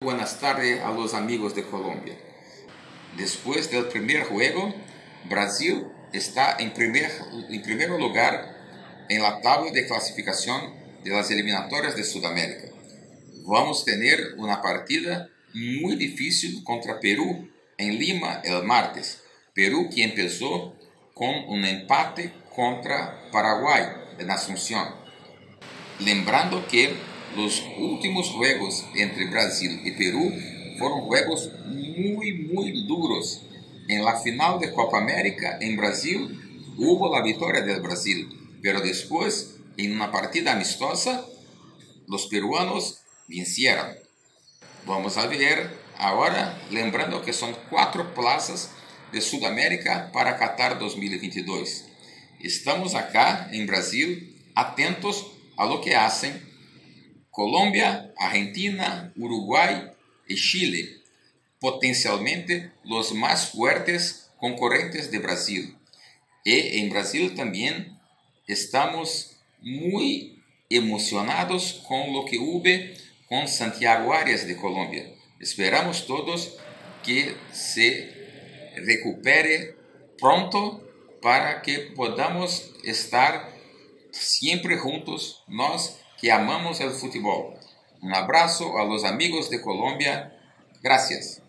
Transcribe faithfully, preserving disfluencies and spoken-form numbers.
buenas tardes a los amigos de Colombia. Después del primer juego, Brasil está en primer, en primer lugar en la tabla de clasificación de las eliminatorias de Sudamérica. Vamos a tener una partida muy difícil contra Perú en Lima el martes. Perú que empezó con un empate contra Paraguay en Asunción. Lembrando que los últimos juegos entre Brasil y Perú fueron juegos muy, muy duros. En la final de Copa América en Brasil hubo la victoria del Brasil, pero después, en una partida amistosa, los peruanos vencieron. Vamos a ver ahora, lembrando que son cuatro plazas de Sudamérica para Qatar dos mil veintidós. Estamos acá en Brasil atentos a lo que hacen Colombia, Argentina, Uruguay y Chile, potencialmente los más fuertes concurrentes de Brasil. Y en Brasil también estamos muy emocionados con lo que hubo con Santiago Arias de Colombia. Esperamos todos que se recupere pronto para que podamos estar siempre juntos, nós que amamos el fútbol. Un abrazo a los amigos de Colombia. Gracias.